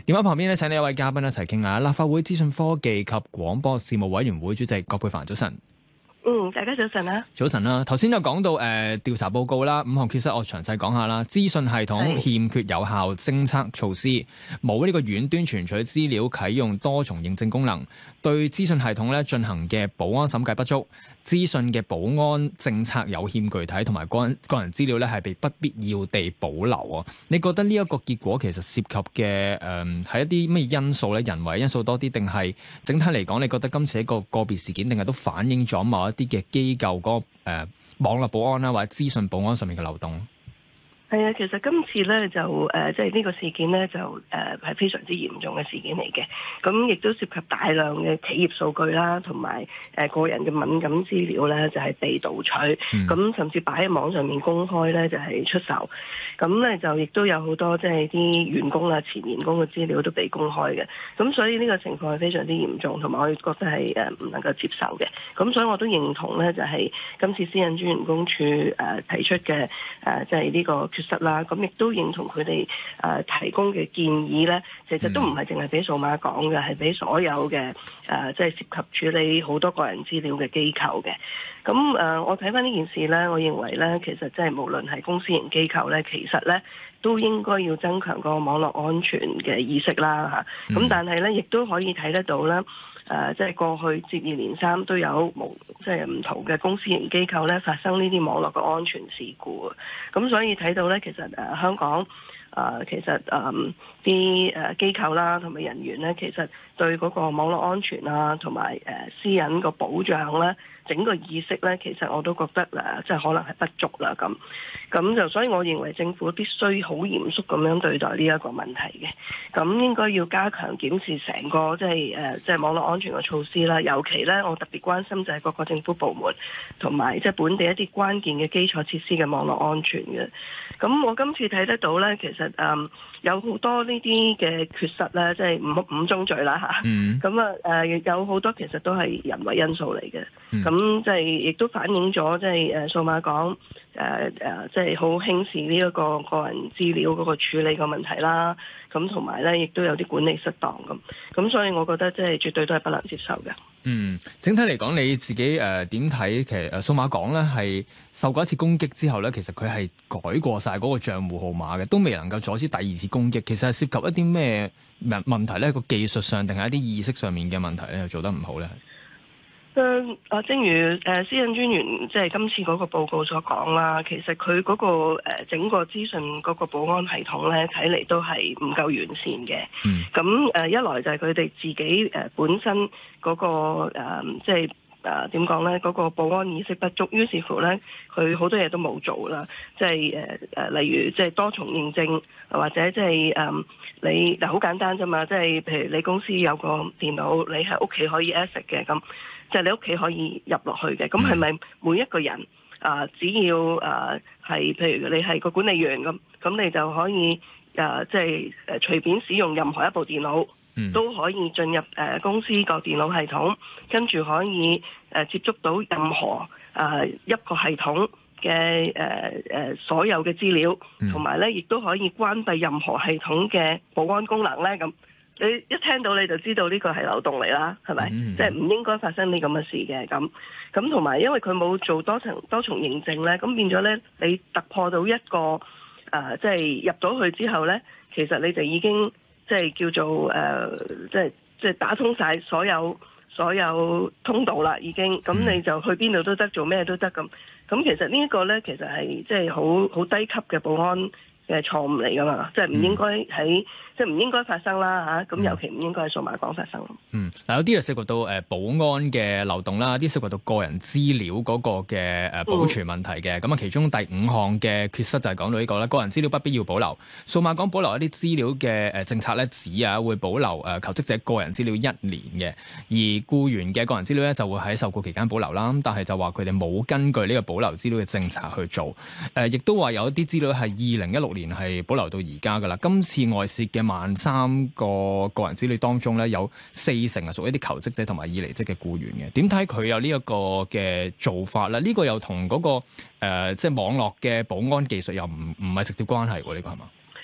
電話旁邊咧，請呢一位嘉賓一齊傾下。立法會資訊科技及廣播事務委員會主席葛珮帆，早晨。 大家早晨啊！ 早晨啦，頭先有講到調查報告啦，5項缺失，我詳細講下啦。資訊系統欠缺有效偵測措施，冇呢個遠端存取資料啟用多重認證功能，對資訊系統咧進行嘅保安審計不足，資訊嘅保安政策有欠具體，同埋個人資料咧係被不必要地保留啊！你覺得呢一個結果其實涉及嘅係一啲咩因素咧？人為因素多啲，定係整體嚟講，你覺得今次一個個別事件，定係都反映咗某一啲嘅機構嗰個網絡保安啦，或者資訊保安上面嘅漏洞？ 係啊，其實今次咧就即係呢個事件咧就係非常之嚴重嘅事件嚟嘅，咁亦都涉及大量嘅企業數據啦，同埋個人嘅敏感資料咧就係被盜取，咁甚至擺喺網上面公開咧就係出售，咁咧就亦都有好多即係啲員工啊、前員工嘅資料都被公開嘅，咁所以呢個情況係非常之嚴重，同埋我哋覺得係唔能夠接受嘅，咁所以我都認同咧就係今次私隱專員公署提出嘅即係呢個缺失啦，咁亦都認同佢哋提供嘅建議咧，其實都唔係淨係俾數碼講嘅，係俾所有嘅即係涉及處理好多個人資料嘅機構嘅。咁我睇翻呢件事咧，我認為咧，其實即係無論係公司型機構咧，其實咧都應該要增強個網絡安全嘅意識啦嚇。咁但係咧，亦都可以睇得到咧。即係過去接二連三都有即係唔同嘅公司型機構咧發生呢啲網絡嘅安全事故，咁所以睇到咧，其實香港其實啲機構啦同埋人員咧，其實對嗰個網絡安全啊同埋私隱個保障咧，整個意識咧，其實我都覺得即係可能係不足啦咁就所以我認為政府必須好嚴肅咁樣對待呢一個問題嘅，咁應該要加強檢視成個即係網絡安全嘅措施啦，尤其咧我特別關心就係各個政府部門同埋即係本地一啲關鍵嘅基礎設施嘅網絡安全嘅。咁我今次睇得到咧，其實有好多呢啲嘅缺失咧，即係五宗罪啦嚇。咁有好多其實都係人為因素嚟嘅。咁即係亦都反映咗即係數碼港即係好輕視呢一個個人資料嗰個處理嘅問題啦。咁同埋咧，亦都有啲管理失當咁，所以我覺得即係絕對都係不能接受嘅。 整體嚟講，你自己點睇？其實數碼港咧係受過一次攻擊之後咧，其實佢係改過晒嗰個帳戶號碼嘅，都未能夠阻止第二次攻擊。其實係涉及一啲咩問題咧？個技術上定係一啲意識上面嘅問題咧，做得唔好咧？ 正如私隱專員即係今次嗰個報告所講啦，其實佢嗰個整個資訊嗰個保安系統咧，睇嚟都係唔夠完善嘅。咁一來就係佢哋自己本身嗰個即係點講咧？嗰個保安意識不足，於是乎咧，佢好多嘢都冇做啦。即係例如即係多重認證，或者即係你好簡單啫嘛。即係譬如你公司有個電腦，你喺屋企可以 access 嘅咁。即係你屋企可以入落去嘅，咁係咪每一個人只要係譬如你係個管理員咁你就可以即係隨便使用任何一部電腦，都可以進入公司個電腦系統，跟住可以接觸到任何一個系統嘅所有嘅資料，同埋咧亦都可以關閉任何系統嘅保安功能咧咁。你一聽到你就知道呢個係漏洞嚟啦，係咪？即係唔應該發生呢咁嘅事嘅咁同埋因為佢冇做多重認證咧，咁變咗咧你突破到一個即係入到去之後咧，其實你就已經即係叫做即係打通晒所有通道啦，已經咁你就去邊度都得，做咩都得咁其實呢一個咧，其實係即係好低級嘅保安嘅錯誤嚟噶嘛，即係唔應該即係唔應該發生啦嚇，咁尤其唔應該喺數碼港發生。 有啲就涉及到保安嘅漏洞啦，啲涉及到個人資料嗰個嘅保存問題嘅。咁其中第5項嘅缺失就係講到呢個啦，個人資料不必要保留。數碼港保留一啲資料嘅政策咧，指會保留求職者個人資料1年嘅，而僱員嘅個人資料咧就會喺受僱期間保留啦。但係就話佢哋冇根據呢個保留資料嘅政策去做。亦都話有一啲資料係2016年係保留到而家噶啦。今次外泄嘅13個人資料當中咧，有40%係屬於一啲求職者同埋已離職嘅僱員嘅。點睇佢有呢一個嘅做法咧？呢個又同嗰個即係網絡嘅保安技術又唔係直接關係喎？呢個係嘛？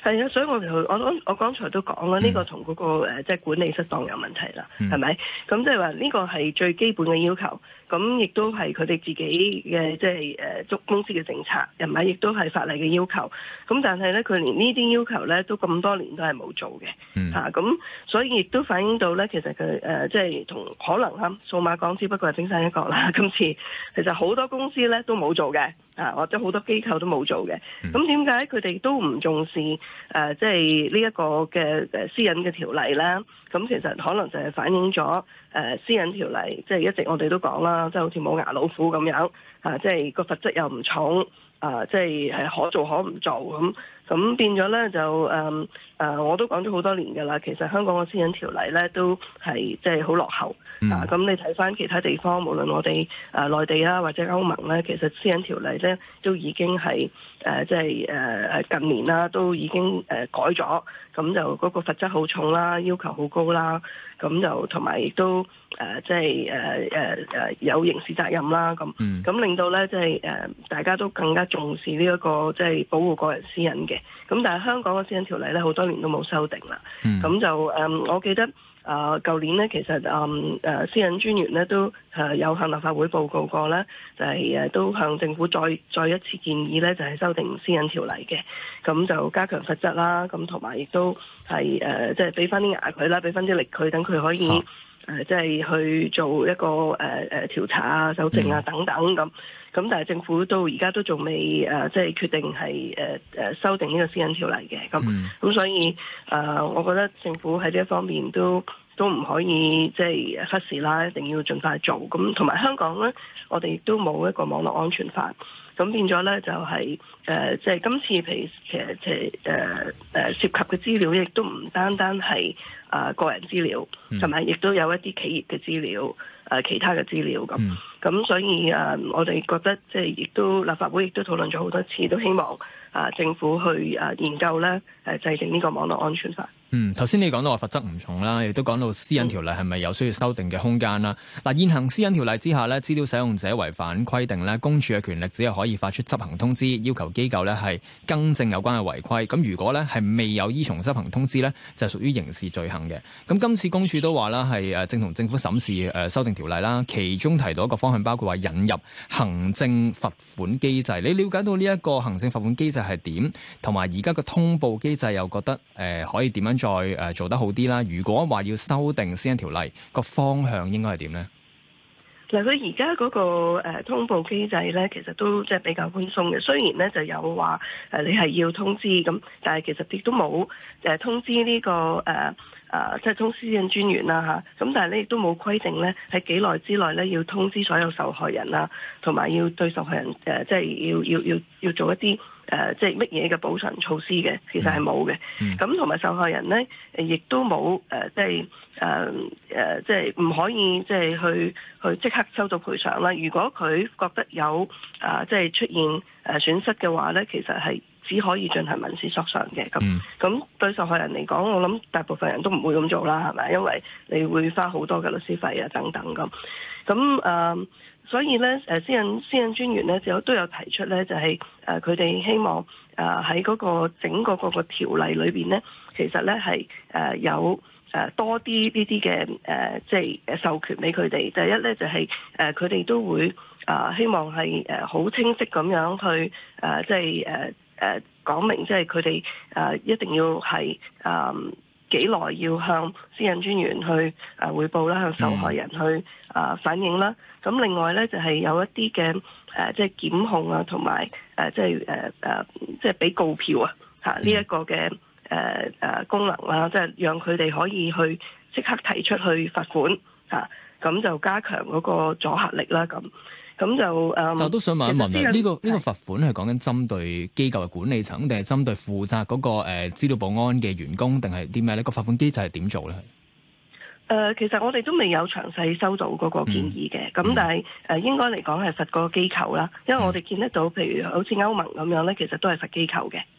係啊，所以我剛才都講啦，呢個同嗰個即係管理失當有問題啦，係咪？咁即係話呢個係最基本嘅要求，咁亦都係佢哋自己嘅即係公司嘅政策，係咪？亦都係法例嘅要求。咁但係咧，佢連呢啲要求咧都咁多年都係冇做嘅，咁所以亦都反映到咧，其實佢即係同可能數碼港只不過係冰山一角啦。今次其實好多公司咧都冇做嘅，或者好多機構都冇做嘅。咁點解佢哋都唔重視即係呢一個嘅私隱嘅條例咧？咁其實可能就係反映咗私隱條例，即係一直我哋都講啦，即係好似冇牙老虎咁樣，即係個罰則又唔重，即係可做可唔做咁變咗咧就我都講咗好多年㗎啦。其實香港嘅私隱條例咧都係即係好落後咁你睇翻其他地方，無論我哋內地啊或者歐盟咧，其實私隱條例咧都已經係即係近年啦，都已經改咗，咁就嗰個罰則好重啦，要求好高啦，咁就同埋亦都即係有刑事責任啦，咁令到咧即係大家都更加重視呢一個即係保護個人私隱嘅。咁但係香港嘅私隱條例咧好多年都冇修訂啦，咁就我記得舊年咧其實私隱專員咧都有向立法會報告過咧，就係都向政府再一次建議咧，就係修訂私隱條例嘅，咁就加強罰則啦，咁同埋亦都係即係俾翻啲牙佢啦，俾翻啲力佢，等佢可以即係去做一個調查啊、搜證啊等等咁但係政府到而家都仲未即係決定係修訂呢個私隱條例嘅，咁所以我覺得政府喺呢一方面都唔可以即係忽視啦，一定要盡快做。咁同埋香港咧，我哋亦都冇一個網絡安全法，咁變咗咧就係即係今次譬如其實涉及嘅資料，亦都唔單單係個人資料，同埋亦都有一啲企業嘅資料。其他嘅資料咁所以我哋覺得即係亦都立法會亦都討論咗好多次，都希望政府去研究咧制定呢個網絡安全法。 頭先你講到話罰則唔重啦，亦都講到私隱條例係咪有需要修訂嘅空間啦。嗱，現行私隱條例之下咧，資料使用者違反規定咧，公署嘅權力只係可以發出執行通知，要求機構咧係更正有關嘅違規。咁如果咧係未有依從執行通知咧，就屬於刑事罪行嘅。咁今次公署都話啦，係正同政府審視修訂條例啦，其中提到一個方向包括話引入行政罰款機制。你了解到呢一個行政罰款機制係點，同埋而家個通報機制又覺得可以點樣再做得好啲啦？如果話要修訂私隱條例，個方向應該係點呢？ 嗱，佢而家嗰個通報機制咧，其實都即係比較寬鬆嘅。雖然咧就有話你係要通知咁，但係其實亦都冇通知呢個即係通知私隱專員啦嚇。咁但係咧亦都冇規定咧喺幾耐之內咧要通知所有受害人啦，同埋要對受害人即係要做一啲即係乜嘢嘅補償措施嘅，其實係冇嘅。咁同埋受害人咧，亦都冇即係唔可以即係去即刻收到賠償啦。如果佢覺得有即係出現損失嘅話咧，其實係只可以進行民事索償嘅。咁對受害人嚟講，我諗大部分人都唔會咁做啦，係咪？因為你會花好多嘅律師費啊等等咁。所以咧，私隱專員咧都有提出咧，就係佢哋希望喺嗰個整個嗰個條例裏邊咧，其實咧係有多啲呢啲嘅即係授權俾佢哋。第一咧就係佢哋都會希望係好清晰咁樣去即係講明，即係佢哋一定要係幾耐要向私隱專員去匯報啦，向受害人去反映啦。咁另外咧就係有一啲嘅即係檢控啊，同埋即係俾告票呢一個嘅功能啦，即係讓佢哋可以去即刻提出去罰款咁就加強嗰個阻嚇力啦。咁就但我都想問一問呢個罰款係講緊針對機構嘅管理層，定係針對負責嗰個資料保安嘅員工，定係啲咩呢？個罰款機制係點做咧？ 其實我哋都未有詳細收到嗰個建議嘅，咁但係應該嚟講係罰個機構啦，因為我哋見得到，譬如好似歐盟咁樣咧，其實都係罰機構嘅。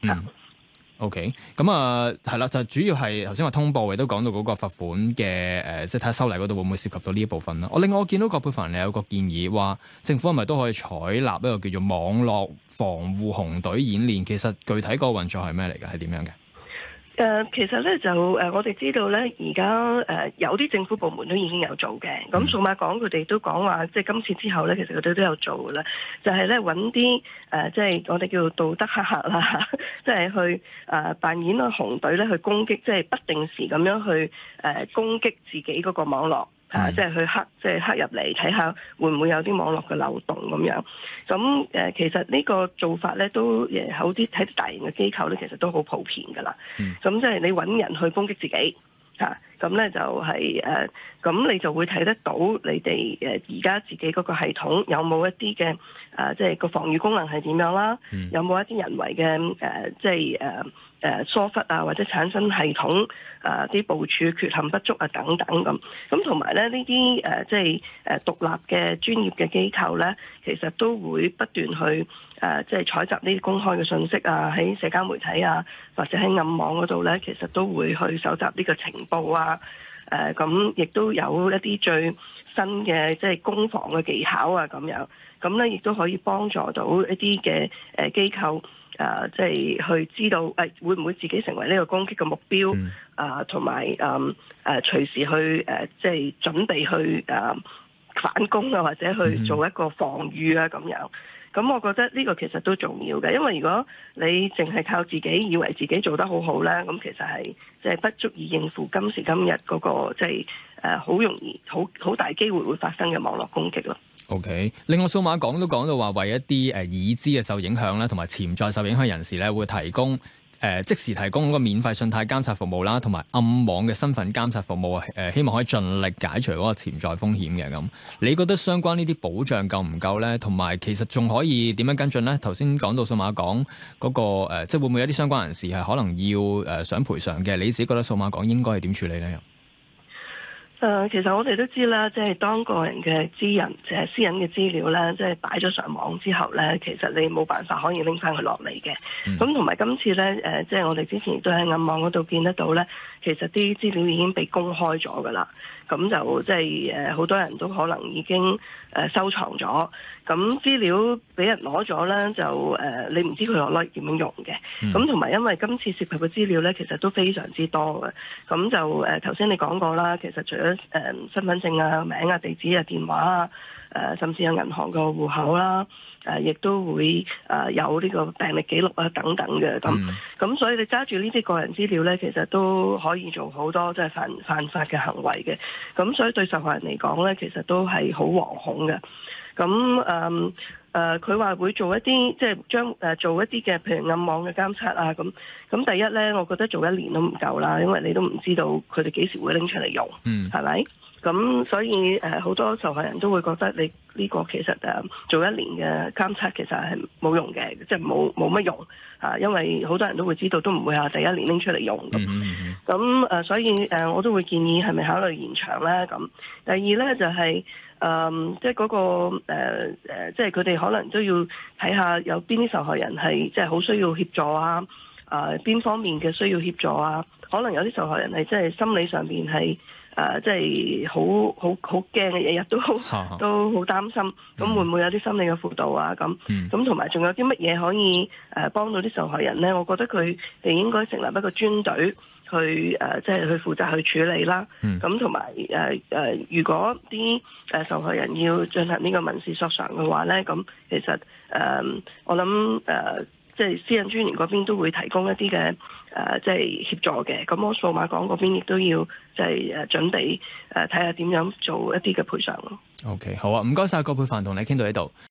OK，咁係啦，就主要係頭先話通報，亦都講到嗰個罰款嘅即係睇下修例嗰度會唔會涉及到呢一部分啦。另外我見到葛珮帆你有個建議話，政府係咪都可以採納一個叫做網絡防護紅隊演練？其實具體個運作係咩嚟嘅？係點樣嘅？ 其實咧就我哋知道咧，而家有啲政府部門都已經有做嘅。咁數碼港佢哋都講話，即係今次之後咧，其實佢哋都有做嘅啦。就係咧揾啲即係我哋叫做道德黑客啦，即係去扮演個紅隊咧去攻擊，即係不定時咁樣去攻擊自己嗰個網絡。即係去黑入嚟睇下會唔會有啲網絡嘅漏洞咁樣。咁其實呢個做法咧都好啲喺大型嘅機構咧，其實都好普遍㗎啦。咁即係你揾人去攻擊自己咁咧就係咁你就會睇得到你哋而家自己嗰個系統有冇一啲嘅即係個防禦功能係點樣啦？有冇一啲人為嘅即係疏忽啊，或者產生系統啲部署缺陷不足啊等等咁同埋咧呢啲即係獨立嘅專業嘅機構咧，其實都會不斷去即係採集呢啲公開嘅信息啊，喺社交媒體啊，或者喺暗網嗰度咧，其實都會去搜集呢個情報啊，咁亦都有一啲最新嘅即係攻防嘅技巧啊咁樣，咁咧亦都可以幫助到一啲嘅機構。即係去知道會唔會自己成為呢個攻擊嘅目標同埋隨時去即係準備去反攻啊，或者去做一個防禦啊咁樣。咁我覺得呢個其實都重要嘅，因為如果你淨係靠自己以為自己做得好好咧，咁其實係即係不足以應付今時今日嗰個即係好容易好大機會會發生嘅網絡攻擊咯。 OK， 另外數碼港都講到話，為一啲已知嘅受影響啦，同埋潛在受影響人士咧，會提供即時提供嗰個免費信貸監察服務啦，同埋暗網嘅身份監察服務希望可以盡力解除嗰個潛在風險嘅咁。你覺得相關呢啲保障夠唔夠咧？同埋其實仲可以點樣跟進咧？頭先講到數碼港嗰個即係會唔會有啲相關人士係可能要想賠償嘅？你自己覺得數碼港應該係點處理咧？ 其實我哋都知啦，即係當個人嘅私隱嘅資料咧，即係擺咗上網之後咧，其實你冇辦法可以拎翻佢落嚟嘅。咁同埋今次咧，即係我哋之前亦都喺暗網嗰度見得到咧，其實啲資料已經被公開咗噶啦。咁就即係好多人都可能已經收藏咗。咁資料俾人攞咗咧，就你唔知佢攞嚟點樣用嘅。咁同埋因為今次涉及嘅資料咧，其實都非常之多嘅。咁就頭先你講過啦，其實除咗身份證啊、名啊、地址啊、電話啊，甚至有銀行個戶口啦，亦都會有呢個病歷記錄啊等等嘅。咁所以你揸住呢啲個人資料咧，其實都可以做好多即係犯法嘅行為嘅。咁所以對受害人嚟講咧，其實都係好惶恐嘅。咁佢話會做一啲即係將做一啲嘅譬如暗網嘅監測啊咁第一咧，我覺得做1年都唔夠啦，因為你都唔知道佢哋幾時會拎出嚟用，係咪？咁所以好多受害人都會覺得你呢個其實做1年嘅監測其實係冇用嘅，即係冇乜用因為好多人都會知道都唔會第一年拎出嚟用咁。所以我都會建議係咪考慮延長咧咁。第二咧就係即係嗰個即係佢哋可能都要睇下有邊啲受害人係即係好需要協助啊，邊方面嘅需要協助啊？可能有啲受害人係即係心理上邊係即係好驚嘅，日日都好擔心。咁會唔會有啲心理嘅輔導啊？咁同埋仲有啲乜嘢可以幫到啲受害人咧？我覺得佢哋應該成立一個專隊。去即係去負責去處理啦，咁同埋如果啲受害人要進行呢個民事索償嘅話咧，咁其實我諗即係私隱專員嗰邊都會提供一啲嘅即係協助嘅，咁我數碼港嗰邊亦都要即係準備睇下點樣做一啲嘅賠償咯。 OK， 好啊，唔該晒葛珮帆，同你傾到呢度。